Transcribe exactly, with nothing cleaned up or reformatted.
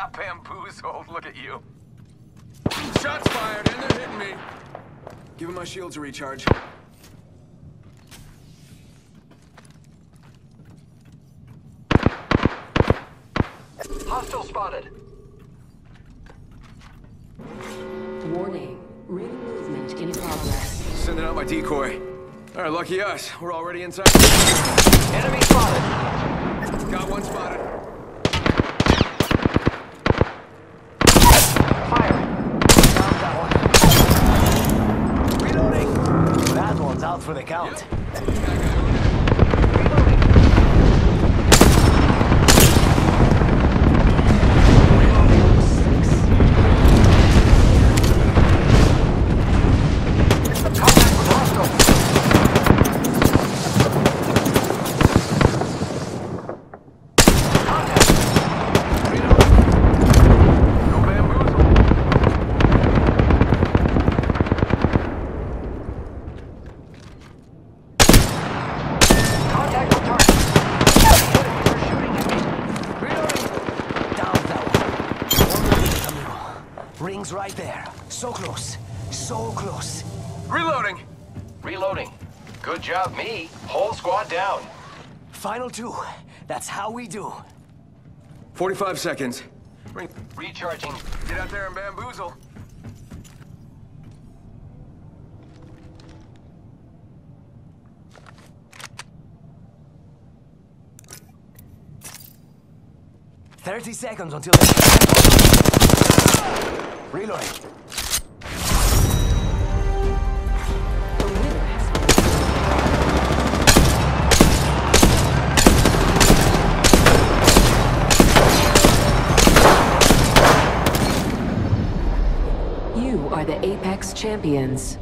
Got bamboozled, look at you. Shots fired, and they're hitting me. Giving my shields a recharge. Hostile spotted. Warning. Ring movement in progress. Sending out my decoy. All right, lucky us. We're already inside. Enemy spotted. Got one spotted. Fire. Down that one. Reloading. That one's out for the count. Rings right there. So close. So close. Reloading. Reloading. Good job, me. Whole squad down. Final two. That's how we do. forty-five seconds. Ring. Recharging. Get out there and bamboozle. Thirty seconds until they... Reloading. You are the Apex Champions.